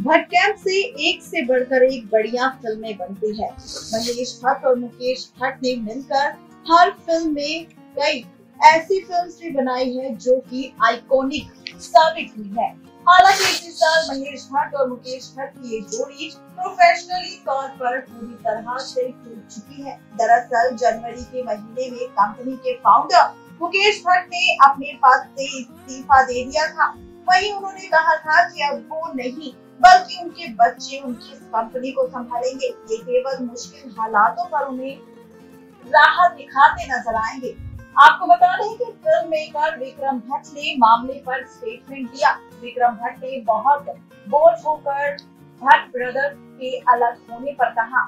Bhatt camp से एक से बढ़कर एक बढ़िया फिल्में बनती है। महेश भट्ट और मुकेश भट्ट ने मिलकर हर फिल्म में कई ऐसी फिल्म्स भी बनाई है जो कि आइकॉनिक साबित हुई है। हालांकि इस साल महेश भट्ट और मुकेश भट्ट की ये जोड़ी प्रोफेशनली तौर पर पूरी तरह से टूट चुकी है। दरअसल जनवरी के महीने में कंपनी के फाउंडर मुकेश भट्ट ने अपने पद से इस्तीफा दे दिया था। वहीं उन्होंने कहा था कि अब वो नहीं बल्कि उनके बच्चे उनकी कंपनी को संभालेंगे। ये केवल मुश्किल हालातों पर उन्हें राहत दिखाते नजर आएंगे। आपको बता दें कि फिल्म मेकर विक्रम भट्ट ने मामले पर स्टेटमेंट दिया। विक्रम भट्ट ने बहुत बोल्ड होकर भट्ट ब्रदर्स के अलग होने पर कहा,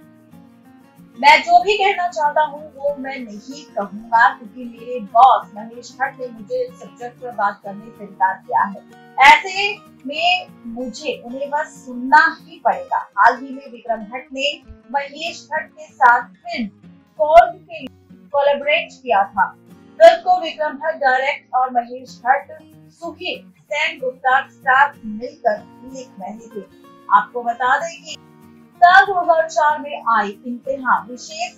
मैं जो भी कहना चाहता हूँ वो मैं नहीं कहूँगा क्योंकि मेरे बॉस महेश भट्ट ने मुझे इस सब्जेक्ट पर बात करने से इनकार किया है। ऐसे में मुझे उन्हें बस सुनना ही पड़ेगा। हाल ही में विक्रम भट्ट ने महेश भट्ट के साथ फिल्म कॉल के कोलैबोरेट किया था। फिल्म को विक्रम भट्ट डायरेक्ट और महेश भट्ट सुखी सेन गुप्ता के साथ मिलकर लिख रहे थे। आपको बता दें कि साल 2004 में आई इम्तिहान विशेष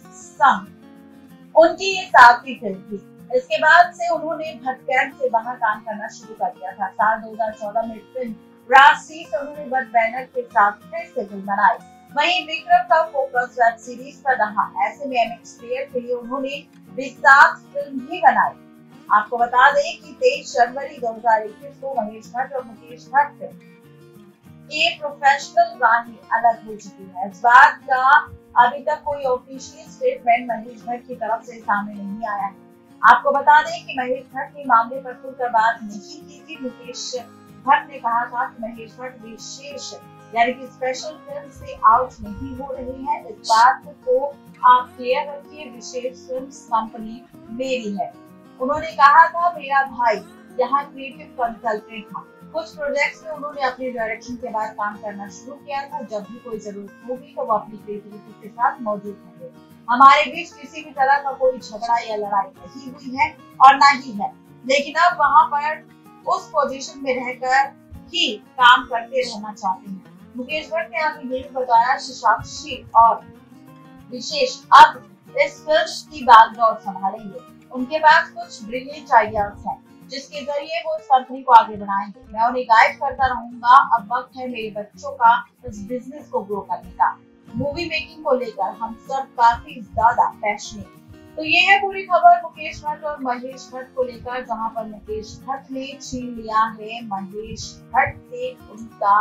संग उनकी ये 7वीं फिल्म थी। इसके बाद से उन्होंने भट्ट कैंप से बाहर काम करना शुरू कर दिया था। साल 2014 में फिल्म राशि से उन्होंने भट्ट बैनर के साथ फिर से फिल्म बनाई। वहीं विक्रम का फोकस वेब सीरीज पर रहा। ऐसे में एमएक्स प्लेयर के लिए उन्होंने विशाख फिल्म भी बनाई। आपको बता दें कि 23 जनवरी 2021 को महेश भट्ट और मुकेश भट्ट के प्रोफेशनल राहें अलग हो चुकी है। इस बात का अभी तक कोई ऑफिशियल स्टेटमेंट महेश भट्ट की तरफ से सामने नहीं आया है। आपको बता दें कि महेश भट्ट ने मामले पर खुलकर बात नहीं की थी। मुकेश भट्ट ने कहा था कि महेश भट्ट विशेष यानी कि स्पेशल फिल्म से आउट नहीं हो रही है। इस बात को आप क्लियर रखिए, विशेष फिल्म कंपनी मेरी है। उन्होंने कहा था मेरा भाई यहाँ क्रिएटिव कंसल्टेंट था। कुछ प्रोजेक्ट्स में उन्होंने अपने डायरेक्शन के बाद काम करना शुरू किया था। जब भी कोई जरूरत होगी तो वो अपनी क्रिएटिविटी के साथ मौजूद होंगे। हमारे बीच किसी भी तरह का कोई झगड़ा या लड़ाई नहीं हुई है और ना ही है, लेकिन अब वहाँ पर उस पोजीशन में रहकर ही काम करते रहना चाहते हैं। मुकेश भट्ट ने अभी ये बताया कि साक्षी और विशेष अब इस फिल्म की बैकग्राउंड संभालेंगे। उनके पास कुछ ब्रिलियंट आइडियाज हैं जिसके जरिए वो इस कंपनी को आगे बढ़ाएंगे। मैं उन्हें गाइड करता रहूंगा। अब वक्त है मेरे बच्चों का इस बिजनेस को ग्रो करने का। मूवी मेकिंग को लेकर हम सब काफी ज्यादा पैशनेट। तो ये है पूरी खबर मुकेश भट्ट और महेश भट्ट को लेकर, जहां पर मुकेश भट्ट ने छीन लिया है महेश भट्ट से उनका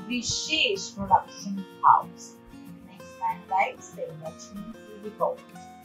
विशेष production house. Next time guys, stay watching TV Gold.